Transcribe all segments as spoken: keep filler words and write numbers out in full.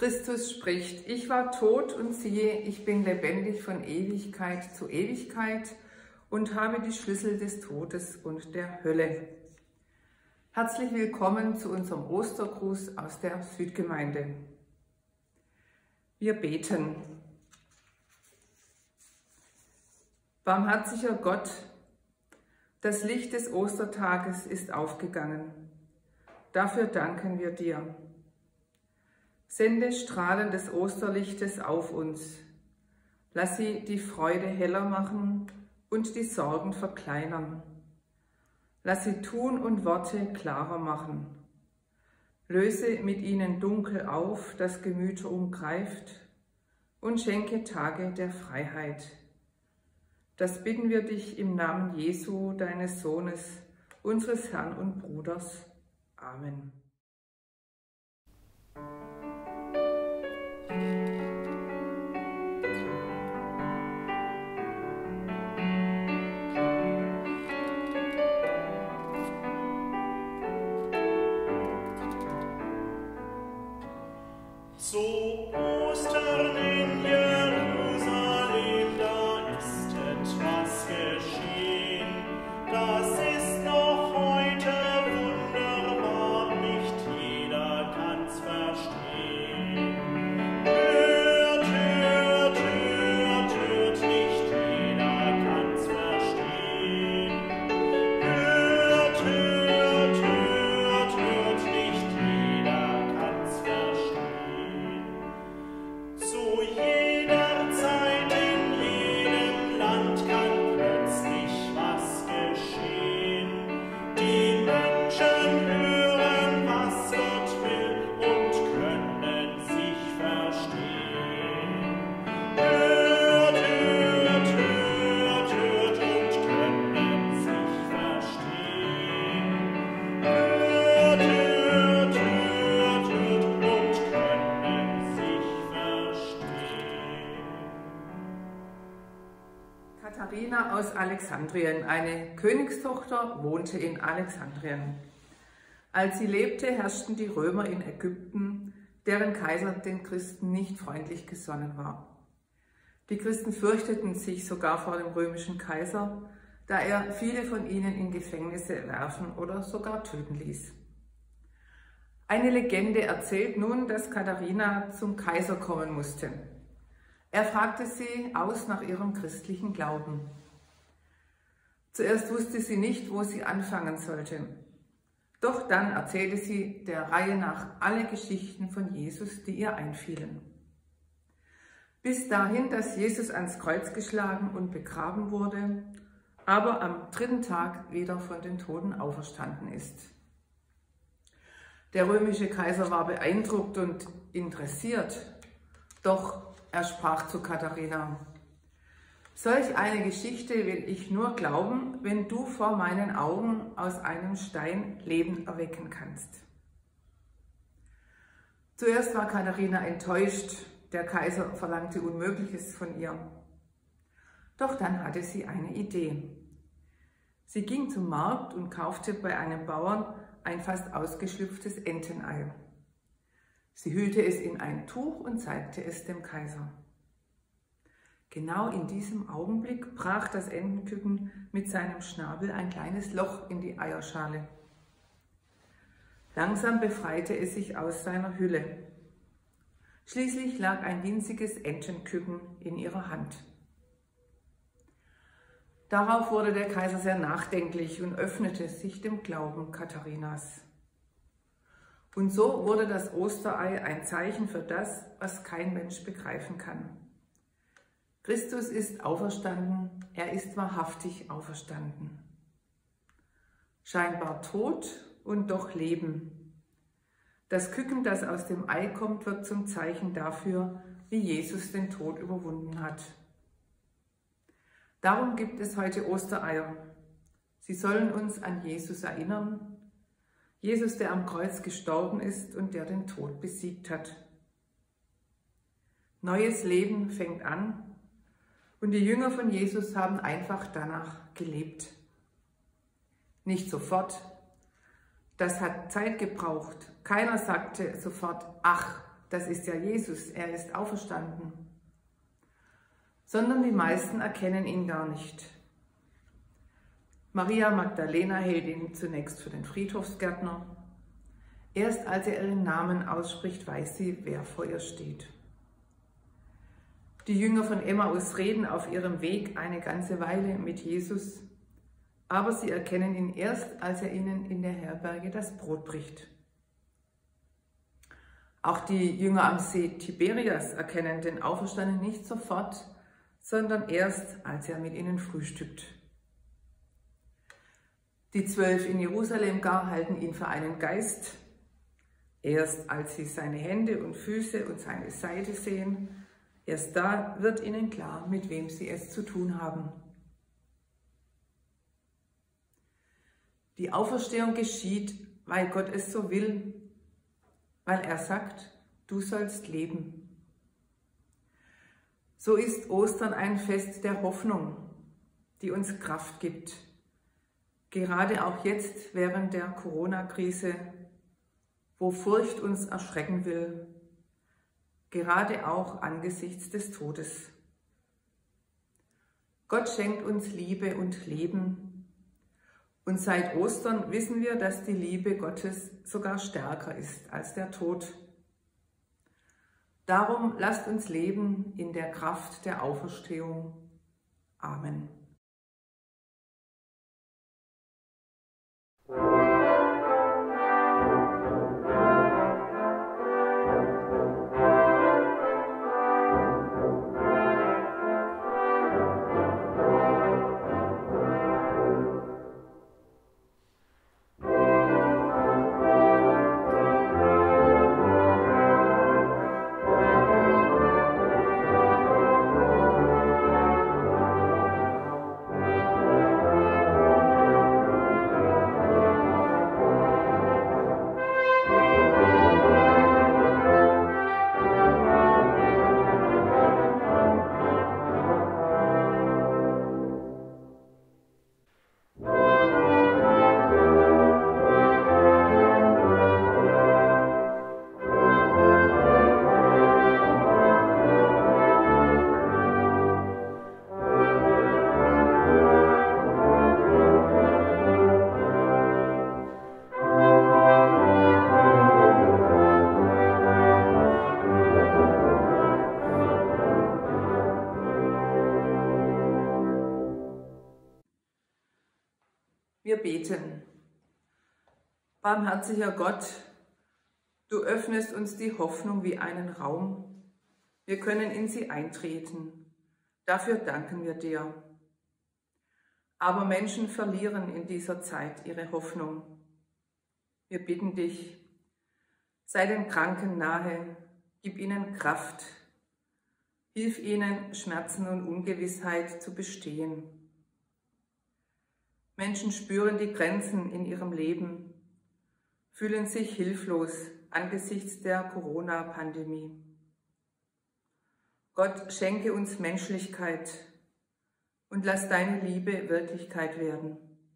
Christus spricht: Ich war tot und siehe, ich bin lebendig von Ewigkeit zu Ewigkeit und habe die Schlüssel des Todes und der Hölle. Herzlich willkommen zu unserem Ostergruß aus der Südgemeinde. Wir beten. Barmherziger Gott, das Licht des Ostertages ist aufgegangen. Dafür danken wir dir. Sende Strahlen des Osterlichtes auf uns. Lass sie die Freude heller machen und die Sorgen verkleinern. Lass sie Tun und Worte klarer machen. Löse mit ihnen Dunkel auf, das Gemüter umgreift, und schenke Tage der Freiheit. Das bitten wir dich im Namen Jesu, deines Sohnes, unseres Herrn und Bruders. Amen. Zu Ostern in Jerusalem, da ist etwas geschehen. Das ist noch heute wunderbar, nicht jeder kann's verstehen. Hört, hört, hört, hört, nicht jeder kann's verstehen. Hört, hört, hört, hört, nicht jeder kann's verstehen. Zu jeder Zeit in jedem Land kann plötzlich was geschehen. Die Menschen hören, was Gott will, und können sich verstehen. Hört, hört, hört, hört, und können sich verstehen. Hört, hört, hört, hört, und können sich verstehen. Katharina aus Alexandrien, eine Königstochter, wohnte in Alexandrien. Als sie lebte, herrschten die Römer in Ägypten, deren Kaiser den Christen nicht freundlich gesonnen war. Die Christen fürchteten sich sogar vor dem römischen Kaiser, da er viele von ihnen in Gefängnisse werfen oder sogar töten ließ. Eine Legende erzählt nun, dass Katharina zum Kaiser kommen musste. Er fragte sie aus nach ihrem christlichen Glauben. Zuerst wusste sie nicht, wo sie anfangen sollte. Doch dann erzählte sie der Reihe nach alle Geschichten von Jesus, die ihr einfielen. Bis dahin, dass Jesus ans Kreuz geschlagen und begraben wurde, aber am dritten Tag wieder von den Toten auferstanden ist. Der römische Kaiser war beeindruckt und interessiert, doch er sprach zu Katharina: Solch eine Geschichte will ich nur glauben, wenn du vor meinen Augen aus einem Stein Leben erwecken kannst. Zuerst war Katharina enttäuscht, der Kaiser verlangte Unmögliches von ihr. Doch dann hatte sie eine Idee. Sie ging zum Markt und kaufte bei einem Bauern ein fast ausgeschlüpftes Entenei. Sie hüllte es in ein Tuch und zeigte es dem Kaiser. Genau in diesem Augenblick brach das Entenküken mit seinem Schnabel ein kleines Loch in die Eierschale. Langsam befreite es sich aus seiner Hülle. Schließlich lag ein winziges Entenküken in ihrer Hand. Darauf wurde der Kaiser sehr nachdenklich und öffnete sich dem Glauben Katharinas. Und so wurde das Osterei ein Zeichen für das, was kein Mensch begreifen kann. Christus ist auferstanden, er ist wahrhaftig auferstanden. Scheinbar tot und doch Leben. Das Küken, das aus dem Ei kommt, wird zum Zeichen dafür, wie Jesus den Tod überwunden hat. Darum gibt es heute Ostereier. Sie sollen uns an Jesus erinnern, Jesus, der am Kreuz gestorben ist und der den Tod besiegt hat. Neues Leben fängt an und die Jünger von Jesus haben einfach danach gelebt. Nicht sofort, das hat Zeit gebraucht. Keiner sagte sofort, ach, das ist ja Jesus, er ist auferstanden. Sondern die meisten erkennen ihn gar nicht. Maria Magdalena hält ihn zunächst für den Friedhofsgärtner. Erst als er ihren Namen ausspricht, weiß sie, wer vor ihr steht. Die Jünger von Emmaus reden auf ihrem Weg eine ganze Weile mit Jesus, aber sie erkennen ihn erst, als er ihnen in der Herberge das Brot bricht. Auch die Jünger am See Tiberias erkennen den Auferstandenen nicht sofort, sondern erst, als er mit ihnen frühstückt. Die Zwölf in Jerusalem gar halten ihn für einen Geist. Erst als sie seine Hände und Füße und seine Seite sehen, erst da wird ihnen klar, mit wem sie es zu tun haben. Die Auferstehung geschieht, weil Gott es so will, weil er sagt, du sollst leben. So ist Ostern ein Fest der Hoffnung, die uns Kraft gibt. Gerade auch jetzt während der Corona-Krise, wo Furcht uns erschrecken will, gerade auch angesichts des Todes. Gott schenkt uns Liebe und Leben. Und seit Ostern wissen wir, dass die Liebe Gottes sogar stärker ist als der Tod. Darum lasst uns leben in der Kraft der Auferstehung. Amen. Wir beten. Barmherziger Gott, du öffnest uns die Hoffnung wie einen Raum. Wir können in sie eintreten. Dafür danken wir dir. Aber Menschen verlieren in dieser Zeit ihre Hoffnung. Wir bitten dich, sei den Kranken nahe, gib ihnen Kraft, hilf ihnen, Schmerzen und Ungewissheit zu bestehen. Menschen spüren die Grenzen in ihrem Leben, fühlen sich hilflos angesichts der Corona-Pandemie. Gott, schenke uns Menschlichkeit und lass deine Liebe Wirklichkeit werden.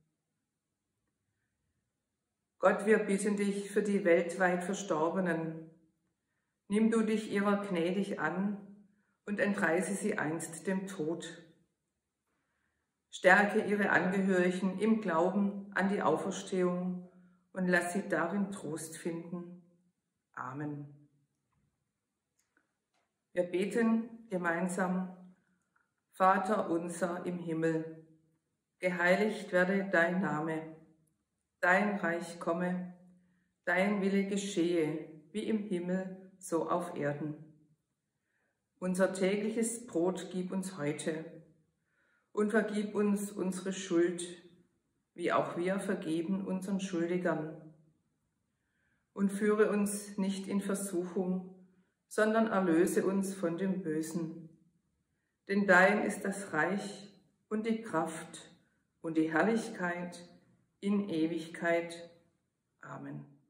Gott, wir bitten dich für die weltweit Verstorbenen. Nimm du dich ihrer gnädig an und entreiße sie einst dem Tod. Stärke ihre Angehörigen im Glauben an die Auferstehung und lass sie darin Trost finden. Amen. Wir beten gemeinsam: Vater unser im Himmel, geheiligt werde dein Name, dein Reich komme, dein Wille geschehe, wie im Himmel, so auf Erden. Unser tägliches Brot gib uns heute und vergib uns unsere Schuld, wie auch wir vergeben unseren Schuldigern. Und führe uns nicht in Versuchung, sondern erlöse uns von dem Bösen. Denn dein ist das Reich und die Kraft und die Herrlichkeit in Ewigkeit. Amen.